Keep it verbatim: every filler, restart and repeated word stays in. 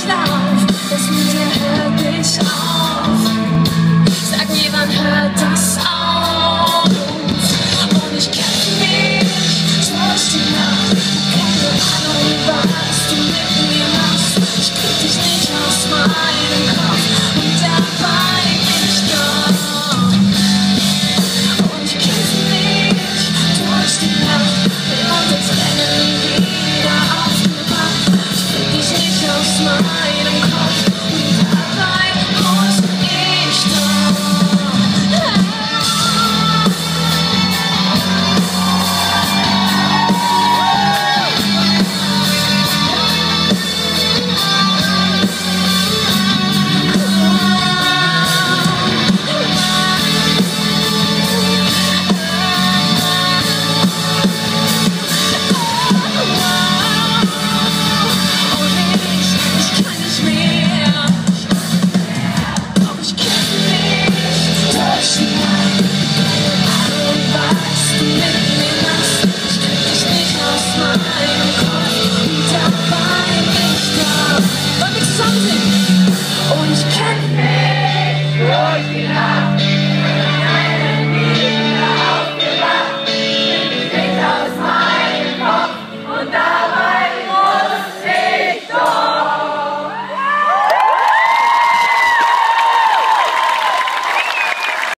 Schlaf, das mit dir hört nicht auf. Sag mir, wann hört das auf? Und ich kenn mich durch die Nacht. Keine Ahnung, was du mit mir machst. Ich krieg dich nicht aus meinem Kopf und dabei bin ich da. Und ich kenn mich durch die Nacht. Will unsere Tränen nie wieder aufgewacht. Ich krieg dich nicht aus meinem Kopf und dabei muss ich da. Und ich kenn mich durch die Nacht.